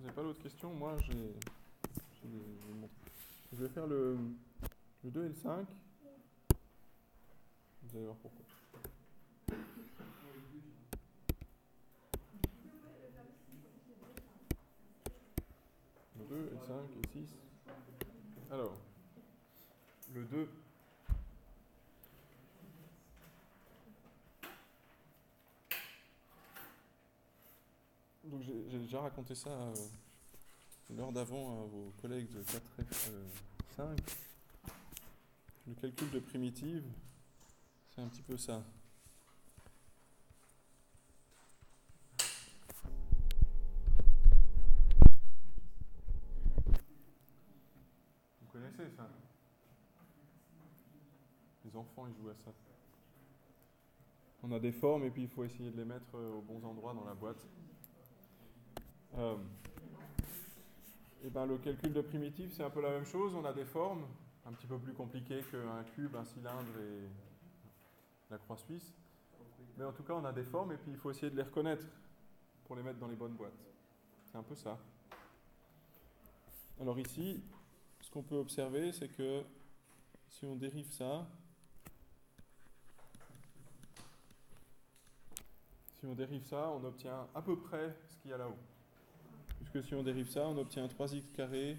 vous n'avez pas d'autres questions? Moi, je vais faire le 2 et le 5. Vous allez voir pourquoi. Le 2 et le 5 et 6. Alors, le 2. Donc j'ai déjà raconté ça l'heure d'avant à vos collègues de 4F5. Le calcul de primitive, c'est un petit peu ça. Vous connaissez ça? Les enfants, ils jouent à ça. On a des formes et puis il faut essayer de les mettre aux bons endroits dans la boîte. Et ben, le calcul de primitive, c'est un peu la même chose. On a des formes un petit peu plus compliquées qu'un cube, un cylindre et la croix suisse. Mais en tout cas, on a des formes et puis il faut essayer de les reconnaître pour les mettre dans les bonnes boîtes. C'est un peu ça. Alors ici, ce qu'on peut observer, c'est que si on dérive ça, on obtient à peu près ce qu'il y a là-haut. Puisque si on dérive ça, on obtient 3x carré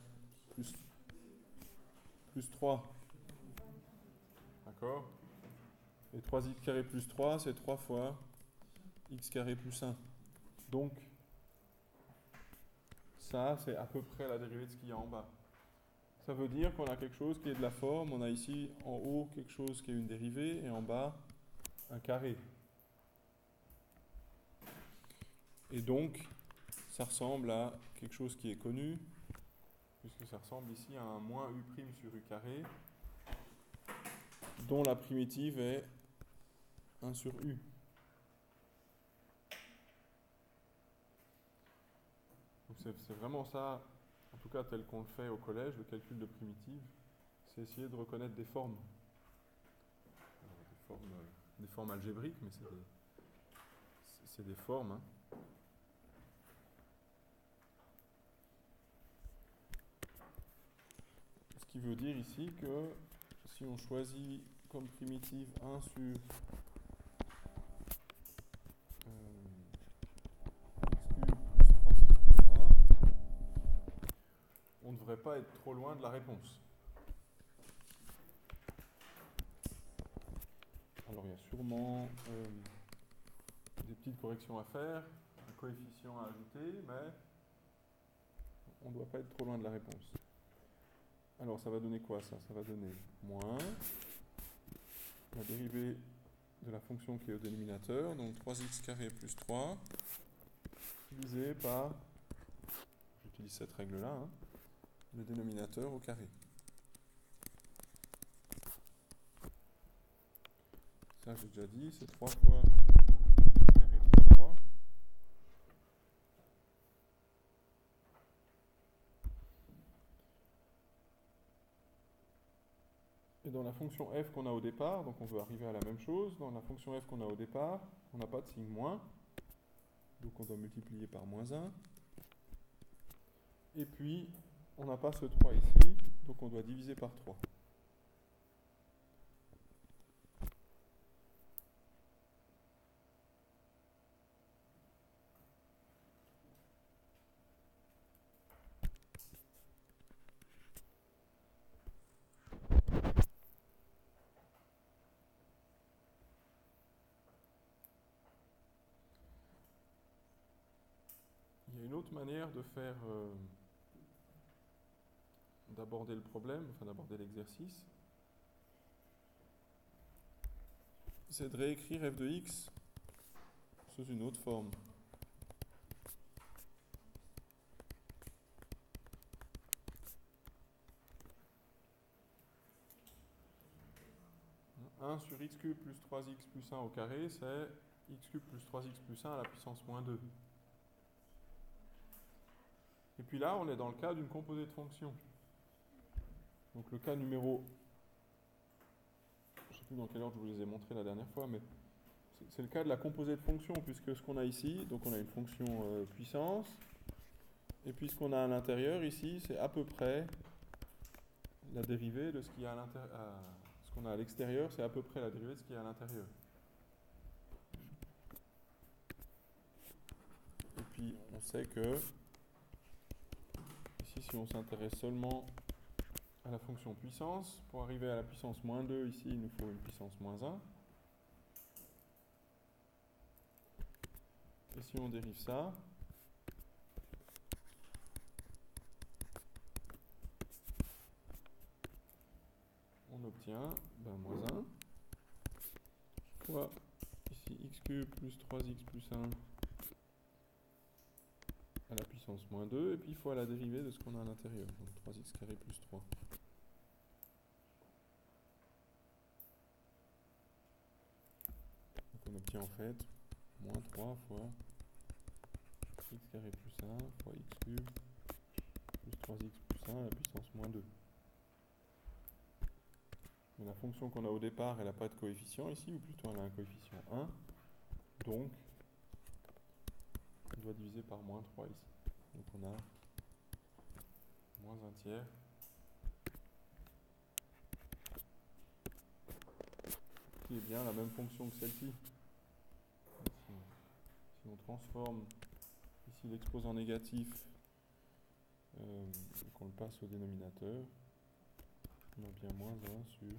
plus 3. D'accord? Et 3x carré plus 3, c'est 3 fois x carré plus 1. Donc, ça, c'est à peu près la dérivée de ce qu'il y a en bas. Ça veut dire qu'on a quelque chose qui est de la forme. On a ici en haut quelque chose qui est une dérivée et en bas un carré. Et donc, ça ressemble à quelque chose qui est connu, puisque ça ressemble ici à un moins u' sur u carré, dont la primitive est 1 sur u. Donc c'est vraiment ça, en tout cas tel qu'on le fait au collège, le calcul de primitive, c'est essayer de reconnaître des formes. Alors, des formes algébriques, mais c'est des formes. Hein. Ce qui veut dire ici que si on choisit comme primitive 1 sur on ne devrait pas être trop loin de la réponse. Alors il y a sûrement des petites corrections à faire, un coefficient à ajouter, mais on ne doit pas être trop loin de la réponse. Alors ça va donner quoi ça? Ça va donner moins la dérivée de la fonction qui est au dénominateur, donc 3x carré plus 3, divisé par, j'utilise cette règle-là, hein, le dénominateur au carré. Ça, j'ai déjà dit, c'est 3 fois x carré plus 3. Et dans la fonction f qu'on a au départ, donc on veut arriver à la même chose, dans la fonction f qu'on a au départ, on n'a pas de signe moins, donc on doit multiplier par moins 1. Et puis, on n'a pas ce 3 ici, donc on doit diviser par 3. Il y a une autre manière de faire, d'aborder le problème, enfin d'aborder l'exercice, c'est de réécrire f de x sous une autre forme. « 1 sur x cube plus 3x plus 1 au carré, c'est x cube plus 3x plus 1 à la puissance moins 2. Et puis là, on est dans le cas d'une composée de fonctions. Donc le cas numéro, je ne sais plus dans quelle ordre je vous les ai montrés la dernière fois, mais c'est le cas de la composée de fonctions, puisque ce qu'on a ici, donc on a une fonction puissance, Et puis ce qu'on a à l'intérieur ici, c'est à peu près la dérivée de ce qu'il y a à l'intérieur. Ce qu'on a à l'extérieur, c'est à peu près la dérivée de ce qu'il y a à l'intérieur. Et puis on sait que ici, si on s'intéresse seulement à la fonction puissance, pour arriver à la puissance moins 2, ici, il nous faut une puissance moins 1. Et si on dérive ça, on obtient moins 1 fois ici x cube plus 3x plus 1 à la puissance moins 2, et puis fois la dérivée de ce qu'on a à l'intérieur, donc 3x carré plus 3. Donc on obtient en fait moins 3 fois x carré plus 1 fois x cube plus 3x plus 1 à la puissance moins 2. Mais la fonction qu'on a au départ, elle n'a pas de coefficient ici, ou plutôt elle a un coefficient 1. Donc, on doit diviser par moins 3 ici. Donc on a moins 1 tiers qui est bien la même fonction que celle-ci. Si on transforme ici l'exposant négatif et qu'on le passe au dénominateur, on a bien moins 1 sur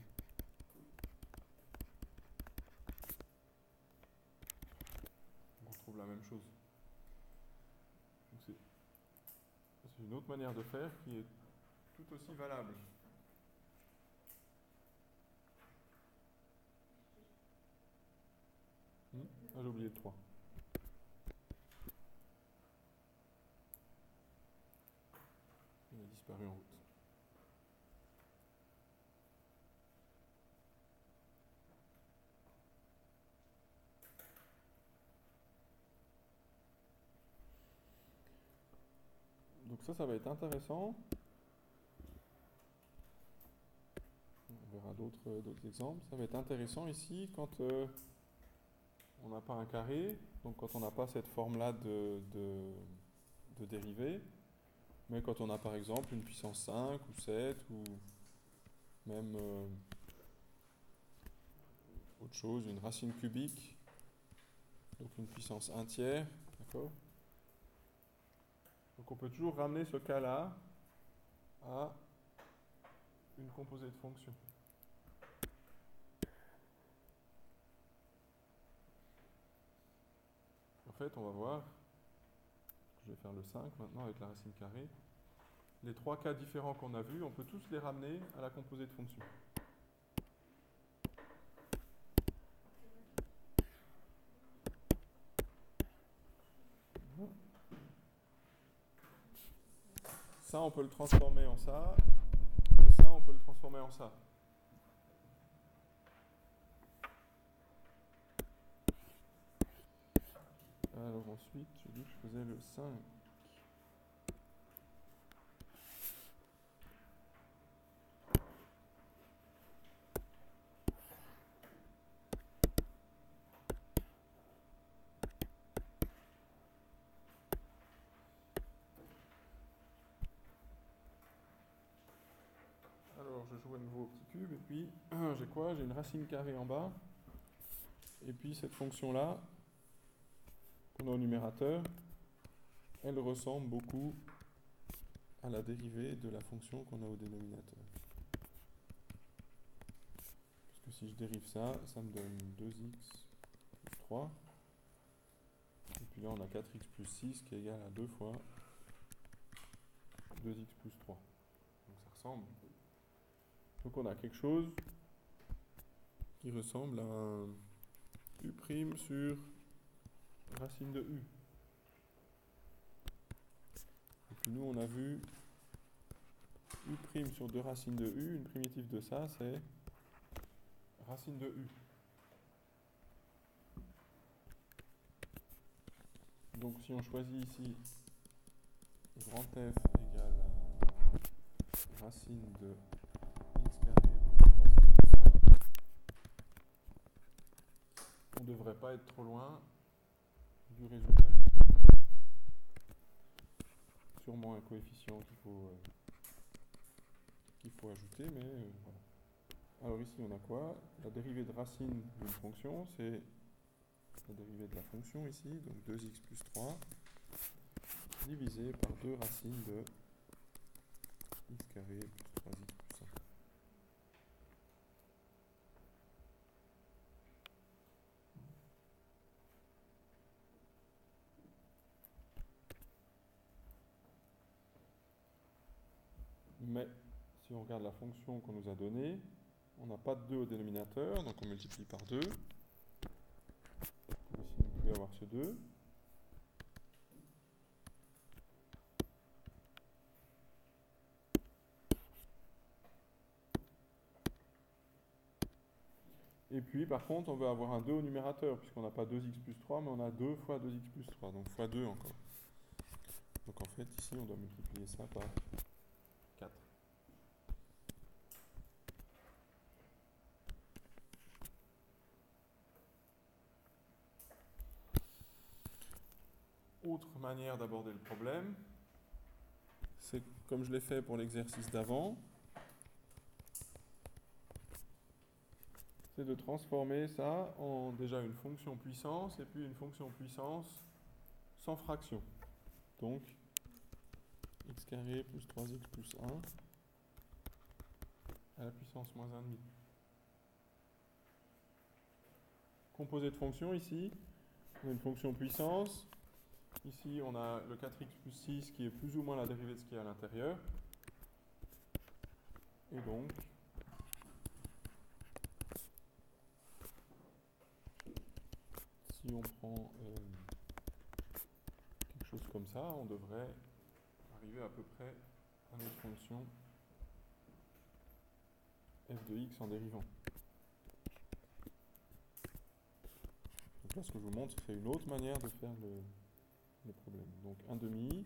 on retrouve la même chose. Donc c'est une autre manière de faire qui est tout aussi valable. Ah, j'ai oublié le 3. Il a disparu en route. Donc ça va être intéressant. On verra d'autres exemples. Ça va être intéressant ici quand on n'a pas un carré, donc quand on n'a pas cette forme-là de dérivée, mais quand on a par exemple une puissance 5 ou 7 ou même autre chose, une racine cubique, donc une puissance 1 tiers, d'accord ? Donc on peut toujours ramener ce cas-là à une composée de fonctions. En fait, on va voir, je vais faire le 5 maintenant avec la racine carrée. Les trois cas différents qu'on a vus, on peut tous les ramener à la composée de fonctions. Ça, on peut le transformer en ça, et ça, on peut le transformer en ça. Alors ensuite, j'ai dit que je faisais le 5. Alors je joue à nouveau au petit cube, et puis j'ai quoi? J'ai une racine carrée en bas, et puis cette fonction-là, qu'on a au numérateur, elle ressemble beaucoup à la dérivée de la fonction qu'on a au dénominateur. Parce que si je dérive ça, ça me donne 2x plus 3. Et puis là, on a 4x plus 6 qui est égal à 2 fois 2x plus 3. Donc ça ressemble. Donc on a quelque chose qui ressemble à un u' sur racine de u. Et puis nous, on a vu u' sur 2 racines de u. Une primitive de ça, c'est racine de u. Donc si on choisit ici grand F égale à racine de x carré plus 3x plus 1, on ne devrait pas être trop loin du résultat. sûrement un coefficient qu'il faut ajouter, mais voilà. Alors ici, on a quoi? La dérivée de racine d'une fonction, c'est la dérivée de la fonction ici, donc 2x plus 3, divisé par 2 racines de x carré plus 3x plus 1. Mais si on regarde la fonction qu'on nous a donnée, on n'a pas de 2 au dénominateur, donc on multiplie par 2. Pour ici ne plus avoir ce 2. Et puis par contre, on veut avoir un 2 au numérateur, puisqu'on n'a pas 2x plus 3, mais on a 2 fois 2x plus 3, donc fois 2 encore. Donc en fait, ici, on doit multiplier ça par 4. Autre manière d'aborder le problème, c'est comme je l'ai fait pour l'exercice d'avant, c'est de transformer ça en déjà une fonction puissance et puis une fonction puissance sans fraction. Donc, x carré plus 3x plus 1 à la puissance moins 1,5. Composé de fonctions ici, on a une fonction puissance. Ici, on a le 4x plus 6 qui est plus ou moins la dérivée de ce qui est à l'intérieur. Et donc, si on prend quelque chose comme ça, on devrait arriver à peu près à notre fonction f de x en dérivant. Donc là, ce que je vous montre, c'est une autre manière de faire le problème. Donc 1 demi,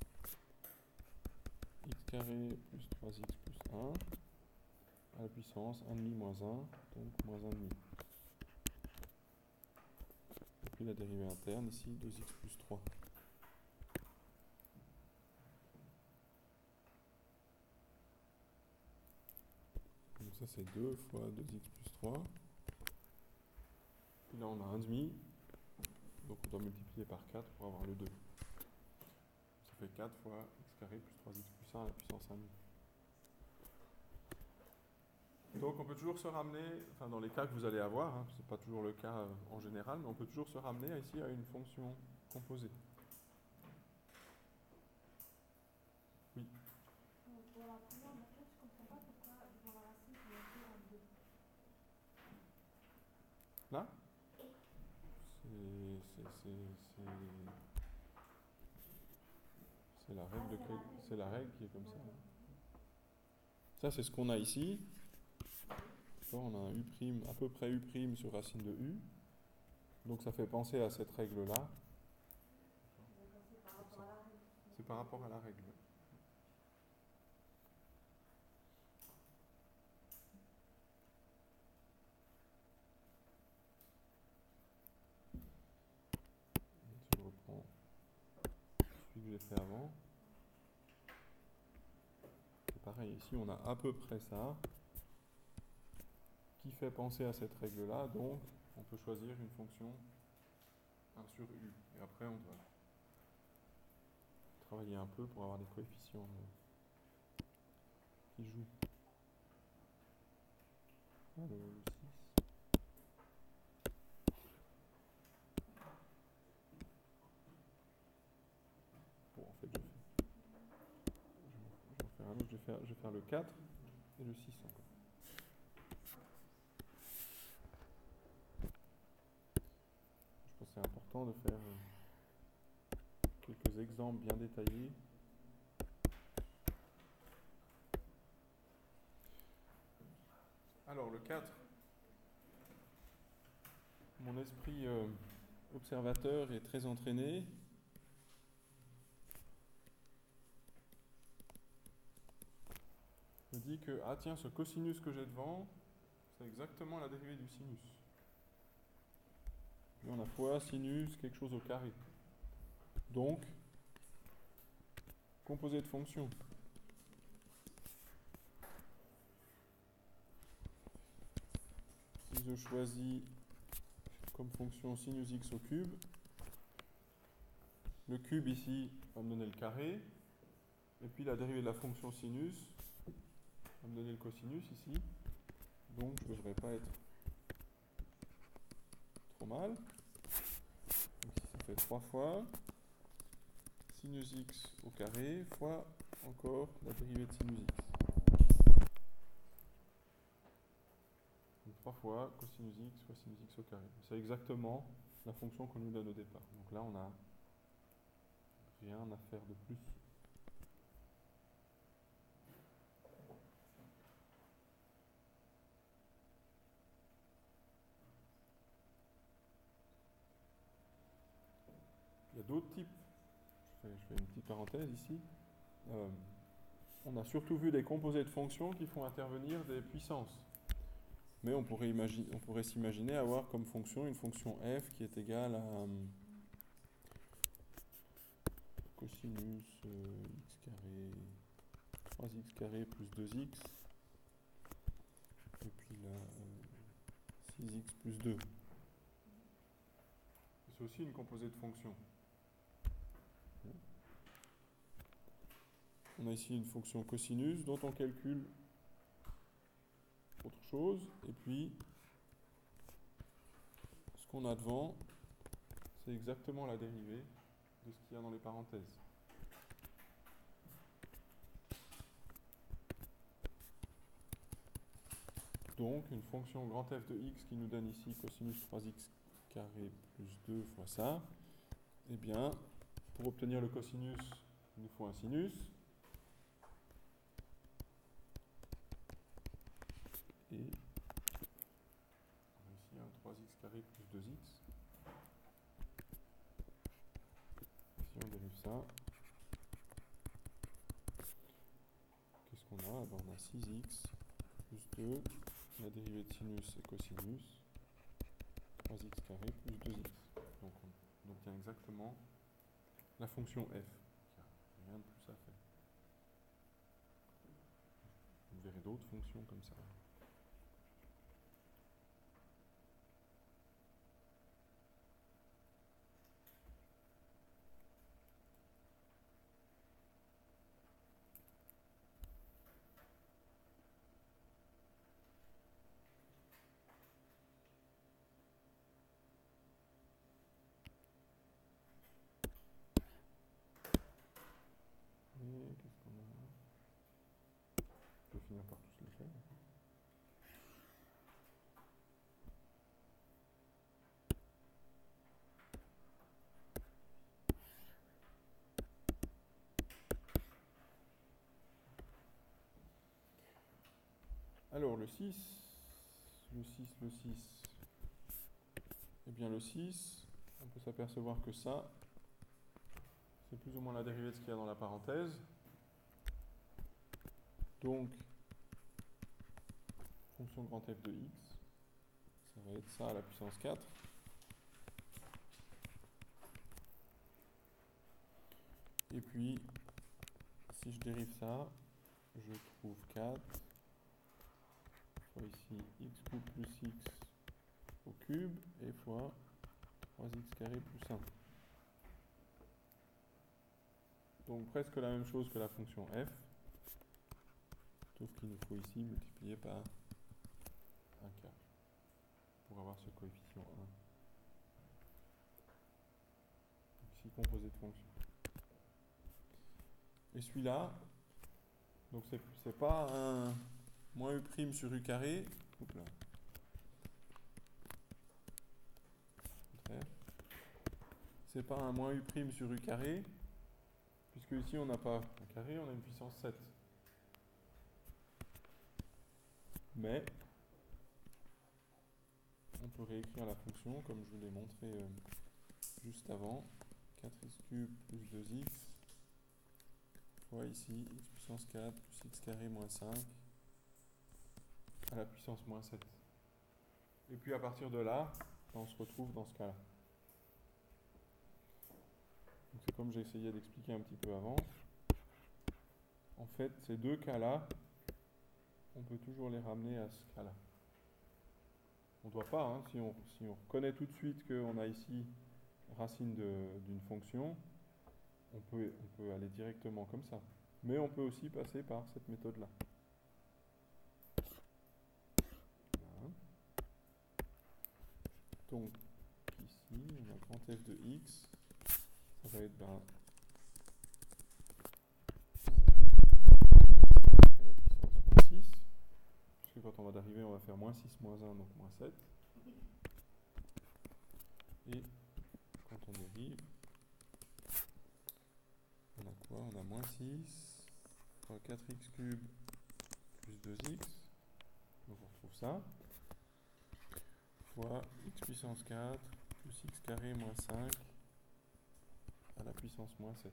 x carré plus 3x plus 1, à la puissance 1 demi moins 1, donc moins 1 demi. Et puis la dérivée interne, ici, 2x plus 3. Donc ça, c'est 2 fois 2x plus 3. Puis là, on a 1 demi. Donc on doit multiplier par 4 pour avoir le 2. Ça fait 4 fois x carré plus 3x plus 1 à la puissance 1 demi. Donc on peut toujours se ramener, enfin dans les cas que vous allez avoir, hein, c'est pas toujours le cas en général, mais on peut toujours se ramener ici à une fonction composée. Oui. Pour la première méthode, je ne comprends pas pourquoi devant la racine on met toujours un 2. Là c'est la règle qui est comme ça. Ça c'est ce qu'on a ici. On a un u', à peu près u' sur racine de u. Donc ça fait penser à cette règle-là. C'est par rapport à la règle. Si je reprends celui que j'ai fait avant. C'est pareil, ici on a à peu près ça qui fait penser à cette règle-là. Donc on peut choisir une fonction 1 sur u. Et après on doit travailler un peu pour avoir des coefficients qui jouent. Alors, le 6. Bon, en fait, je vais en faire un autre. Je vais faire le 4 et le 6 encore. Je pense que c'est important de faire quelques exemples bien détaillés. Alors, le 4, mon esprit observateur est très entraîné. Me dit que, ah tiens, ce cosinus que j'ai devant, c'est exactement la dérivée du sinus. Puis on a fois sinus quelque chose au carré. Donc, composé de fonctions. Si je choisis comme fonction sinus x au cube, le cube ici va me donner le carré, et puis la dérivée de la fonction sinus va me donner le cosinus ici, donc je ne devrais pas être trop mal. Donc ici ça fait 3 fois sinus x au carré fois encore la dérivée de sinus x. Donc 3 fois cosinus x fois sinus x au carré. C'est exactement la fonction qu'on nous donne au départ. Donc là on n'a rien à faire de plus. Il y a d'autres types. Je fais une petite parenthèse ici. On a surtout vu des composés de fonctions qui font intervenir des puissances. Mais on pourrait s'imaginer avoir comme fonction une fonction f qui est égale à cosinus x carré 3x carré plus 2x et puis là 6x plus 2. C'est aussi une composée de fonctions. On a ici une fonction cosinus dont on calcule autre chose, et puis ce qu'on a devant, c'est exactement la dérivée de ce qu'il y a dans les parenthèses. Donc une fonction grand F de x qui nous donne ici cosinus 3x carré plus 2 fois ça, eh bien, pour obtenir le cosinus, il nous faut un sinus. Et on a ici un 3x carré plus 2x. Si on dérive ça, qu'est-ce qu'on a? Ben, on a 6x plus 2, la dérivée de sinus et cosinus, 3x carré plus 2x. Donc on obtient exactement la fonction f. Il n'y a rien de plus à faire. Vous verrez d'autres fonctions comme ça. Et qu'est-ce qu'on a? Je vais finir par tous les faire. Alors le 6, eh bien le 6, on peut s'apercevoir que ça, c'est plus ou moins la dérivée de ce qu'il y a dans la parenthèse. Donc, fonction grand F de x, ça va être ça à la puissance 4. Et puis, si je dérive ça, je trouve 4 fois ici x cube plus x au cube et fois 3x carré plus 1. Donc presque la même chose que la fonction f, sauf qu'il nous faut ici multiplier par un quart pour avoir ce coefficient 1. Ici composé de fonctions. Et celui-là, donc c'est pas un moins u' sur u carré. Oups là. C'est pas un moins u' sur u carré, puisque ici on n'a pas un carré, on a une puissance 7. Mais on peut réécrire la fonction comme je vous l'ai montré juste avant. 4x cube plus 2x fois ici x puissance 4 plus x carré moins 5 à la puissance moins 7. Et puis à partir de là, on se retrouve dans ce cas-là. C'est comme j'ai essayé d'expliquer un petit peu avant. en fait, ces deux cas-là, on peut toujours les ramener à ce cas-là. On ne doit pas, hein, si on reconnaît tout de suite qu'on a ici racine d'une fonction, on peut aller directement comme ça. Mais on peut aussi passer par cette méthode-là. Voilà. Donc, ici, on a grand F de x, ça va être ben, à la puissance moins 6. Parce que quand on va d'arriver, on va faire moins 6, moins 1, donc moins 7. Et quand on dérive, on a quoi? On a moins 6 fois 4x cube plus 2x. Donc on retrouve ça. Fois x puissance 4 plus x carré moins 5 à la puissance moins 7.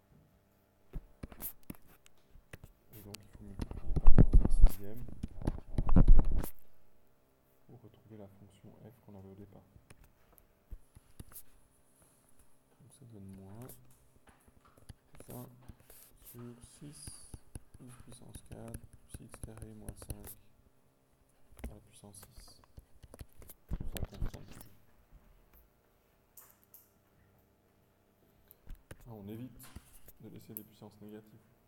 Et donc il faut multiplier par moins 1 sixième pour retrouver la fonction f qu'on avait au départ. Donc ça donne moins 20 sur 6 x puissance 4 plus x carré moins 5 à la puissance 6. Ça constante toujours. Ah, on évite de laisser les puissances négatives.